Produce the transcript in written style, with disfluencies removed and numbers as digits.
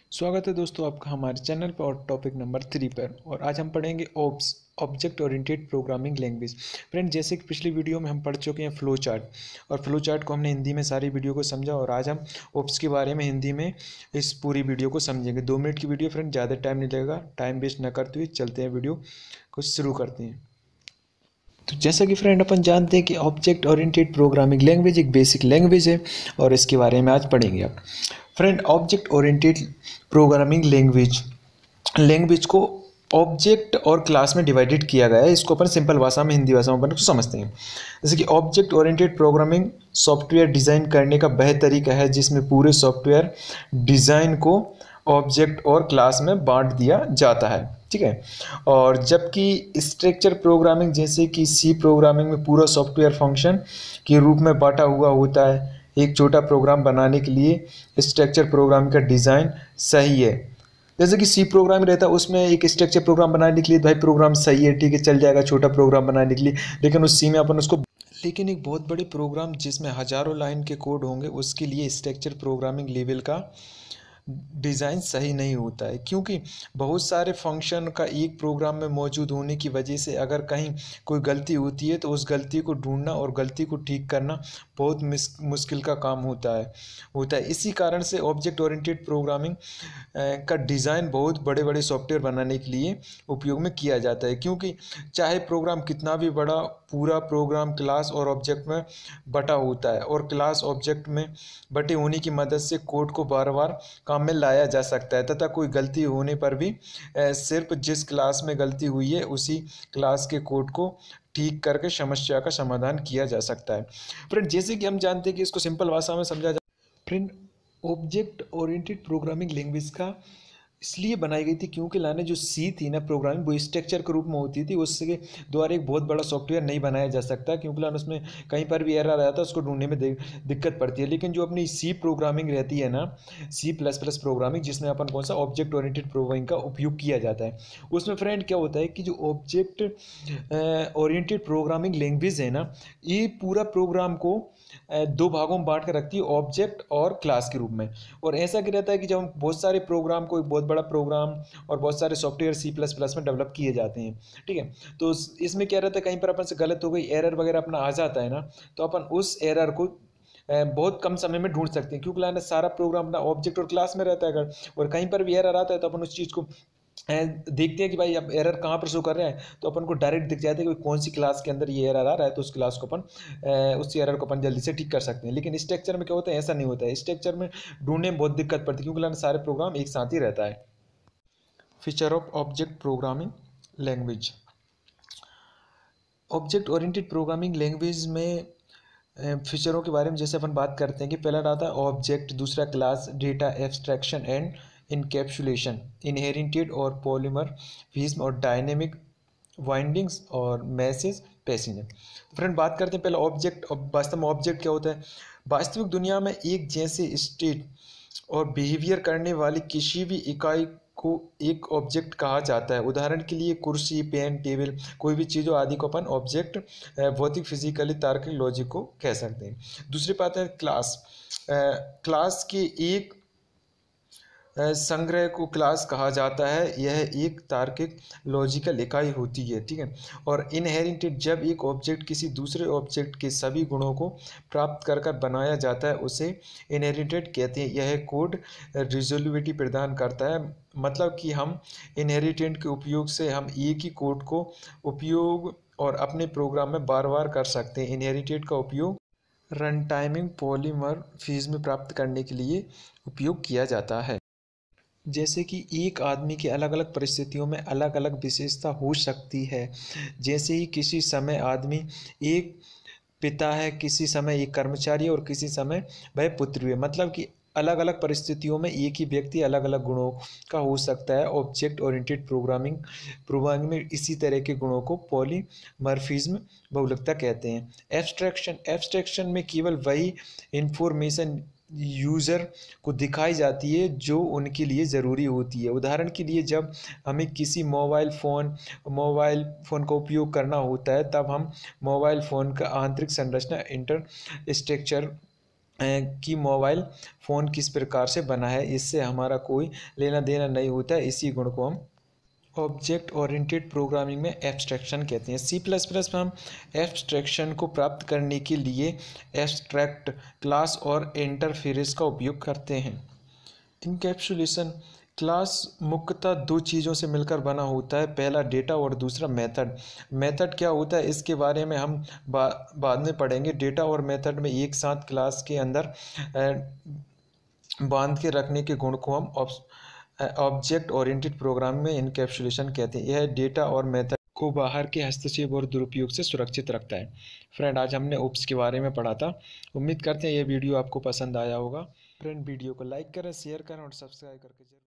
स्वागत है दोस्तों आपका हमारे चैनल पर और टॉपिक नंबर 3 पर। और आज हम पढ़ेंगे OOPs object oriented programming language. Friend, जैसे कि पिछली वीडियो में हम पढ़ चुके हैं फ्लो चार्ट, और फ्लो चार्ट को हमने हिंदी में सारी वीडियो को समझा, और आज हम ओप्स के बारे में हिंदी में इस पूरी वीडियो को समझेंगे। 2 मिनट की वीडियो फ्रेंड, ज़्यादा टाइम नहीं लगेगा। टाइम वेस्ट न करते हुए चलते हैं, वीडियो को शुरू करते हैं। तो जैसा कि फ्रेंड अपन जानते हैं कि ऑब्जेक्ट ओरिएंटेड प्रोग्रामिंग लैंग्वेज एक बेसिक लैंग्वेज है, और इसके बारे में आज पढ़ेंगे आप। Friend, object oriented programming language language को ऑब्जेक्ट और क्लास में डिवाइडेड किया गया है। इसको अपन सिंपल भाषा में, हिंदी भाषा में अपन समझते हैं। जैसे कि object oriented programming software design करने का वह तरीका है जिसमें पूरे सॉफ्टवेयर डिज़ाइन को ऑब्जेक्ट और क्लास में बांट दिया जाता है। ठीक है। और जबकि स्ट्रक्चर प्रोग्रामिंग जैसे कि सी प्रोग्रामिंग में पूरा सॉफ्टवेयर फंक्शन के रूप में बांटा हुआ होता है। एक छोटा प्रोग्राम बनाने के लिए स्ट्रक्चर प्रोग्राम का डिज़ाइन सही है। जैसे कि सी प्रोग्राम रहता है, उसमें एक स्ट्रक्चर प्रोग्राम बनाने के लिए भाई प्रोग्राम सही है, ठीक है, चल जाएगा छोटा प्रोग्राम बनाने के लिए। लेकिन उस सी में अपन उसको लेकिन एक बहुत बड़े प्रोग्राम जिसमें हज़ारों लाइन के कोड होंगे, उसके लिए स्ट्रक्चर प्रोग्रामिंग लेवल का डिज़ाइन सही नहीं होता है, क्योंकि बहुत सारे फंक्शन का एक प्रोग्राम में मौजूद होने की वजह से अगर कहीं कोई गलती होती है तो उस गलती को ढूंढना और गलती को ठीक करना बहुत मुश्किल का काम होता है। इसी कारण से ऑब्जेक्ट ओरिएंटेड प्रोग्रामिंग का डिज़ाइन बहुत बड़े बड़े सॉफ्टवेयर बनाने के लिए उपयोग में किया जाता है, क्योंकि चाहे प्रोग्राम कितना भी बड़ा, पूरा प्रोग्राम क्लास और ऑब्जेक्ट में बटा होता है, और क्लास ऑब्जेक्ट में बटे होने की मदद से कोड को बार बार काम में लाया जा सकता है, तथा कोई गलती होने पर भी सिर्फ जिस क्लास में गलती हुई है उसी क्लास के कोड को ठीक करके समस्या का समाधान किया जा सकता है। फ्रेंड, जैसे कि हम जानते हैं कि इसको सिंपल भाषा में समझा जा friend, object oriented programming language का इसलिए बनाई गई थी क्योंकि लाने जो सी थी ना प्रोग्रामिंग, वो स्ट्रक्चर के रूप में होती थी। उसके द्वारा एक बहुत बड़ा सॉफ्टवेयर नहीं बनाया जा सकता, क्योंकि लान उसमें कहीं पर भी एरर आता है उसको ढूंढने में दिक्कत पड़ती है। लेकिन जो अपनी सी प्रोग्रामिंग रहती है ना, C++ प्रोग्रामिंग, जिसमें अपन कौन सा ऑब्जेक्ट ओरिएंटेड प्रोग्रामिंग का उपयोग किया जाता है, उसमें फ्रेंड क्या होता है कि जो ऑब्जेक्ट ओरिएंटेड प्रोग्रामिंग लैंग्वेज है ना, ये पूरा प्रोग्राम को दो भागों में बांट कर रखती है, ऑब्जेक्ट और क्लास के रूप में। और ऐसा क्या रहता है कि जब हम बहुत सारे प्रोग्राम को, एक बहुत बड़ा प्रोग्राम और बहुत सारे सॉफ्टवेयर C++ में डेवलप किए जाते हैं, ठीक है, तो इसमें क्या रहता है, कहीं पर अपन से गलत हो गई, एरर वगैरह अपना आ जाता है ना, तो अपन उस एरर को बहुत कम समय में ढूंढ सकते हैं, क्योंकि लाना सारा प्रोग्राम अपना ऑब्जेक्ट और क्लास में रहता है। अगर और कहीं पर भी एरर आता है तो अपन उस चीज़ को देखते हैं कि भाई अब एरर कहाँ पर शो कर रहे हैं, तो अपन को डायरेक्ट दिख जाता है कि कौन सी क्लास के अंदर ये एरर आ रहा है, तो उस क्लास को अपन उस एरर को अपन जल्दी से ठीक कर सकते हैं। लेकिन स्ट्रक्चर में क्या होता है, ऐसा नहीं होता है। स्ट्रक्चर में ढूंढने में बहुत दिक्कत पड़ती है, क्योंकि लाना सारे प्रोग्राम एक साथ ही रहता है। Feature of object programming language. Object oriented programming language में फीचरों के बारे में जैसे अपन बात करते हैं कि पहला आता है ऑब्जेक्ट, दूसरा class, data abstraction and encapsulation, inherited और पॉलीमॉर्फिज्म और डायनेमिक वाइंडिंग्स और मैसेज पैसेंजर। फ्रेंड, बात करते हैं पहले ऑब्जेक्ट। वास्तव में ऑब्जेक्ट क्या होता है? वास्तविक दुनिया में एक जैसे स्टेट और बिहेवियर करने वाली किसी भी इकाई को एक ऑब्जेक्ट कहा जाता है। उदाहरण के लिए कुर्सी, पेन, टेबल, कोई भी चीज़ों आदि को अपन ऑब्जेक्ट भौतिक, फिजिकली, तार्किक, लॉजिक को कह सकते हैं। दूसरी बात है क्लास। क्लास के एक संग्रह को क्लास कहा जाता है। यह एक तार्किक लॉजिकल इकाई होती है, ठीक है। और इनहेरिटेड, जब एक ऑब्जेक्ट किसी दूसरे ऑब्जेक्ट के सभी गुणों को प्राप्त कर कर बनाया जाता है, उसे इनहेरिटेड कहते हैं। यह कोड रिजोल्यूबिलिटी प्रदान करता है, मतलब कि हम इनहेरिटेड के उपयोग से हम एक ही कोड को उपयोग और अपने प्रोग्राम में बार बार कर सकते हैं। इनहेरिटेड का उपयोग रन टाइमिंग पॉलीमॉर्फिज्म प्राप्त करने के लिए उपयोग किया जाता है। जैसे कि एक आदमी की अलग अलग परिस्थितियों में अलग अलग विशेषता हो सकती है। जैसे ही किसी समय आदमी एक पिता है, किसी समय एक कर्मचारी है, और किसी समय वह पुत्र है। मतलब कि अलग अलग परिस्थितियों में एक ही व्यक्ति अलग अलग गुणों का हो सकता है। ऑब्जेक्ट ओरिएंटेड प्रोग्रामिंग में इसी तरह के गुणों को पॉलीमॉर्फिज्म, बहुलकता कहते हैं। एब्स्ट्रैक्शन में केवल वही इंफॉर्मेशन यूज़र को दिखाई जाती है जो उनके लिए ज़रूरी होती है। उदाहरण के लिए, जब हमें किसी मोबाइल फ़ोन का उपयोग करना होता है, तब हम मोबाइल फ़ोन का आंतरिक संरचना, इंटर स्ट्रक्चर कि मोबाइल फ़ोन किस प्रकार से बना है, इससे हमारा कोई लेना देना नहीं होता है। इसी गुण को हम ऑब्जेक्ट ओरिएंटेड प्रोग्रामिंग में एब्स्ट्रैक्शन कहते हैं। सी प्लस प्लस में हम एब्स्ट्रैक्शन को प्राप्त करने के लिए एब्स्ट्रैक्ट क्लास और इंटरफेरेंस का उपयोग करते हैं। इनकैप्सुलेशन क्लास मुख्यतः दो चीज़ों से मिलकर बना होता है, पहला डेटा और दूसरा मेथड। मेथड क्या होता है इसके बारे में हम बाद में पढ़ेंगे। डेटा और मेथड में एक साथ क्लास के अंदर बांध के रखने के गुण को हम ऑब्जेक्ट ओरिएंटेड प्रोग्राम में इनकैप्सुलेशन कहते हैं। यह डेटा और मेथड को बाहर के हस्तक्षेप और दुरुपयोग से सुरक्षित रखता है। फ्रेंड, आज हमने ओप्स के बारे में पढ़ा था। उम्मीद करते हैं यह वीडियो आपको पसंद आया होगा। फ्रेंड, वीडियो को लाइक करें, शेयर करें और सब्सक्राइब करके जरूर